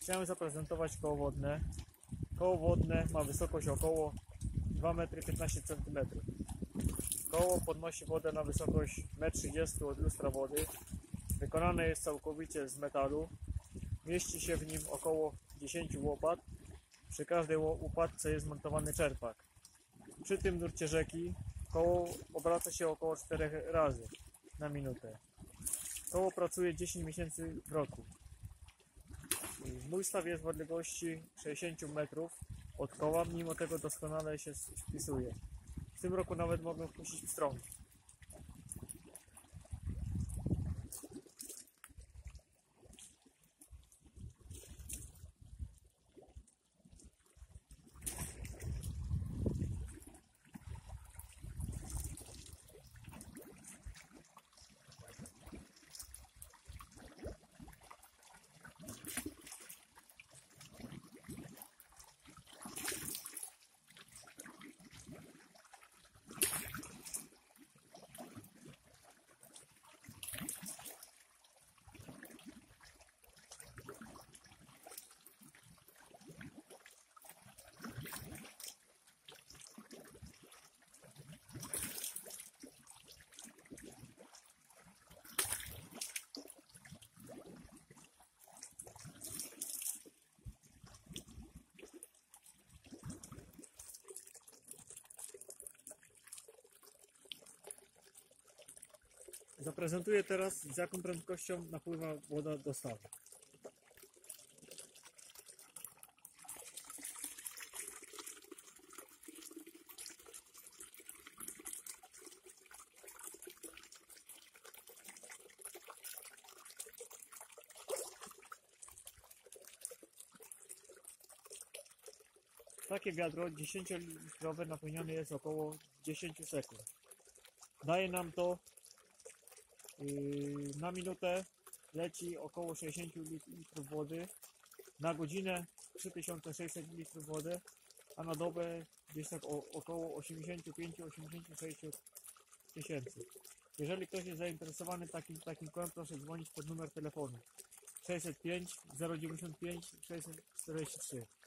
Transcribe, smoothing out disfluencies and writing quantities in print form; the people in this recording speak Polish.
Chciałem zaprezentować koło wodne. Koło wodne ma wysokość około 2,15 cm. Koło podnosi wodę na wysokość 1,30 m od lustra wody. Wykonane jest całkowicie z metalu. Mieści się w nim około 10 łopat. Przy każdej łopatce jest montowany czerpak. Przy tym nurcie rzeki koło obraca się około 4 razy na minutę. Koło pracuje 10 miesięcy w roku. Mój staw jest w odległości 60 metrów od koła, mimo tego doskonale się spisuje. W tym roku nawet mogę wpuścić pstrąg. Zaprezentuję teraz, z jaką prędkością napływa woda do stawu. Takie wiadro 10-litrowe napełnione jest około 10 sekund. Daje nam to na minutę leci około 60 litrów wody, na godzinę 3600 litrów wody, a na dobę gdzieś tak około 85-86 tysięcy. Jeżeli ktoś jest zainteresowany takim kołem, proszę dzwonić pod numer telefonu 605 095 643.